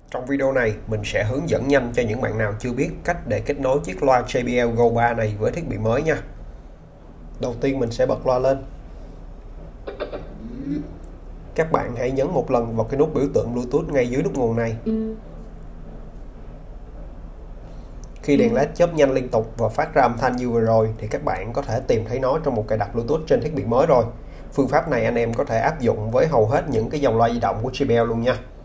Trong video này, mình sẽ hướng dẫn nhanh cho những bạn nào chưa biết cách để kết nối chiếc loa JBL Go 3 này với thiết bị mới nha. Đầu tiên mình sẽ bật loa lên. Các bạn hãy nhấn một lần vào cái nút biểu tượng Bluetooth ngay dưới nút nguồn này. Khi đèn LED chớp nhanh liên tục và phát ra âm thanh như vừa rồi thì các bạn có thể tìm thấy nó trong một cài đặt Bluetooth trên thiết bị mới rồi. Phương pháp này anh em có thể áp dụng với hầu hết những cái dòng loa di động của JBL luôn nha.